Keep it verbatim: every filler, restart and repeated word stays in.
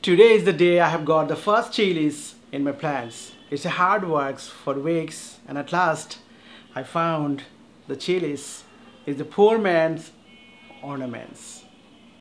Today is the day I have got the first chilies in my plants. It's a hard work for weeks, and at last I found the chilies is the poor man's ornaments.